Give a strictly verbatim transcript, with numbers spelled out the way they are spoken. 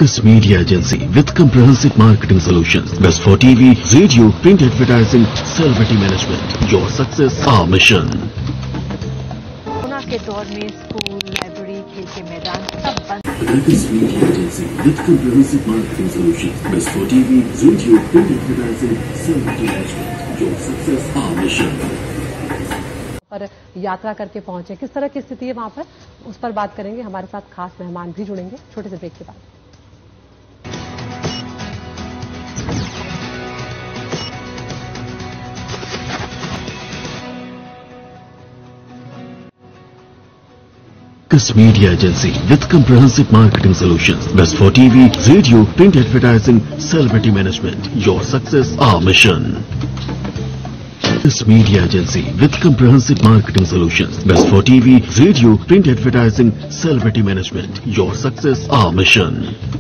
Abacus Media Agency with comprehensive marketing solutions. Best for T V, radio, print advertising, celebrity management. Your success, our mission. Corona के दौर में school, library, खेल के मैदान सब बंद। Abacus Media Agency with comprehensive marketing solutions. Best for T V, radio, print advertising, celebrity management. Your success, our mission. पर यात्रा करके पहुंचे, किस तरह की स्थिति है वहां पर, उस पर बात करेंगे। हमारे साथ खास मेहमान भी जुड़ेंगे छोटे से ब्रेक के बाद। Abacus Media Agency with comprehensive marketing solutions. Best for T V, radio, print advertising, celebrity management. Your success, our mission. Abacus Media Agency with comprehensive marketing solutions. Best for T V, radio, print advertising, celebrity management. Your success, our mission.